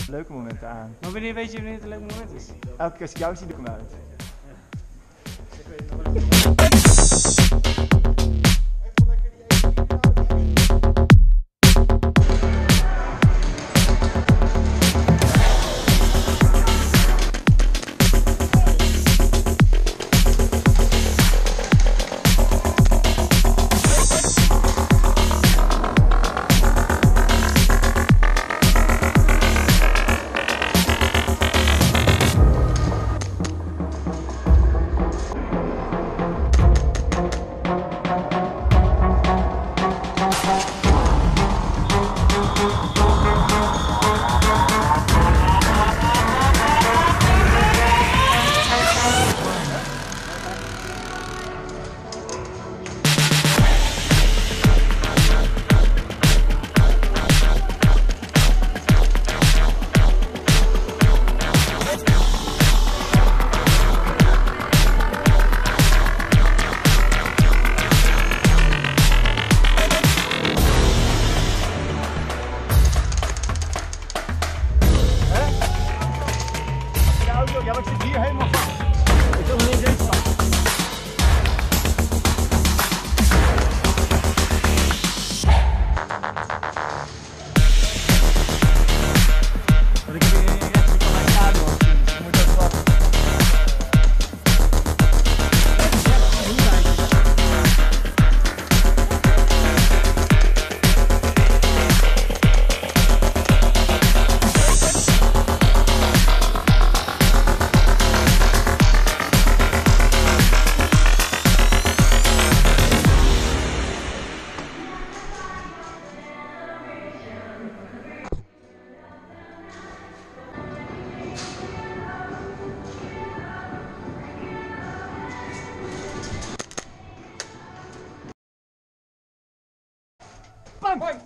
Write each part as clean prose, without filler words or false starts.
leuke momenten aan. Maar wanneer weet je wanneer het een leuk moment is? Elke keer als ik jou zie, doe ik hem uit. Ik weet nog wel. Ja, maar ik zit hier helemaal vast. Ik wil niet eens vast. Want ik heb hier rechts van mijn kader op. Je moet even wachten. Bam! Hoi.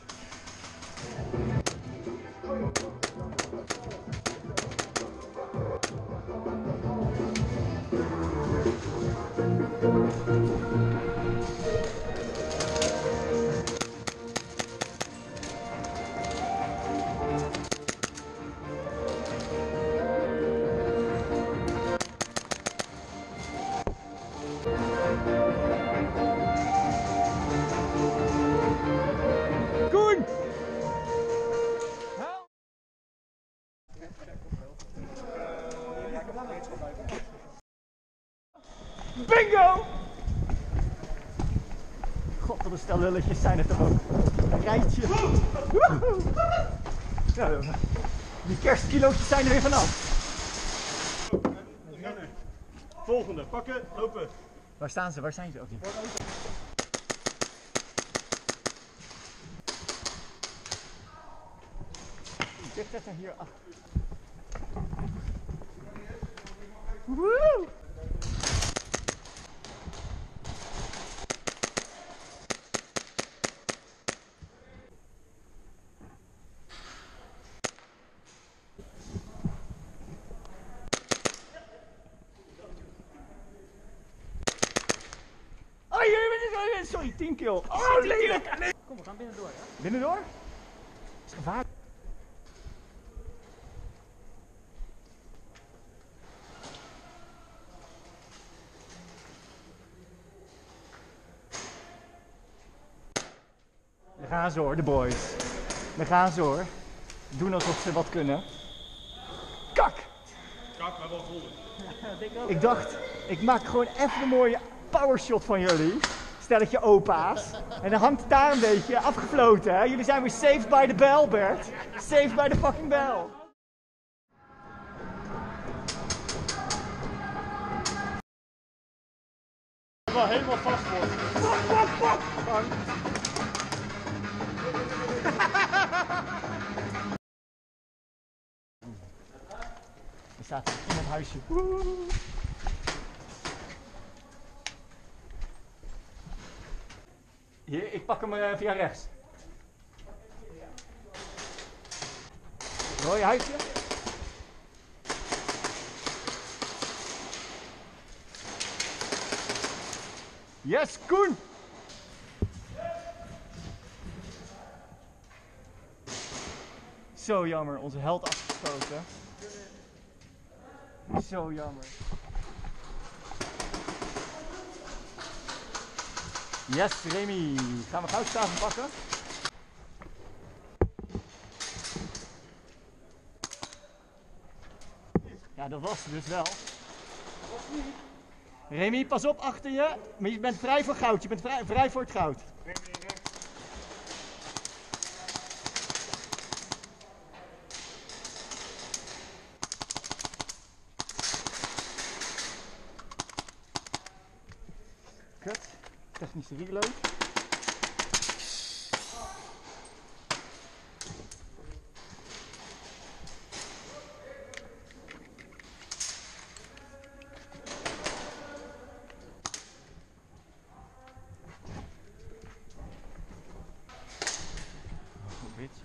Bingo! God, wat een stel lulletjes zijn het er ook. Een rijtje. Ja, die kerstkilootjes zijn er weer vanaf. Volgende, pakken, lopen. Waar staan ze? Waar zijn ze ook niet? Dit zet er hier achter. Woe! Oh, hier, sorry, 10 kill. Oh, lelijk! Nee. Kom, we gaan binnendoor, hè? Binnendoor? Dat is gevaarlijk. Daar gaan ze hoor, de boys. Daar gaan ze hoor. Doen alsof ze wat kunnen. Kak! Kak, maar wel vol. Ik dacht, ik maak gewoon even een mooie powershot van jullie. Stelletje opa's. En dan hangt het daar een beetje afgefloten, hè? Jullie zijn weer saved by the bell, Bert. Saved by the fucking bell. Wel helemaal vast wordt. Er staat in het huisje. Hier, ik pak hem via rechts. Mooi huisje. Yes, Koen! Zo jammer, onze held afgeschoten. Zo jammer. Yes, Remy. Gaan we goudstaven pakken? Ja, dat was het dus wel. Remy, pas op achter je. Maar je bent vrij voor goud. Je bent vrij voor het goud. Kut. Technische reload. Beetje.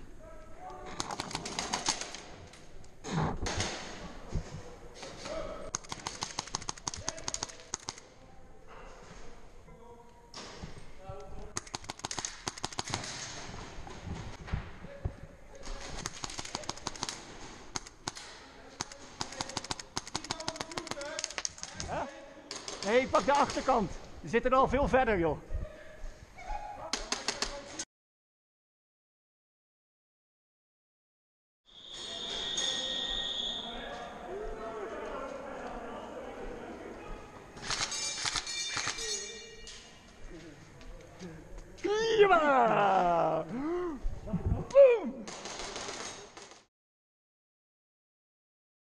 Nee, ik pak de achterkant. Je zit er al veel verder, joh. Ja!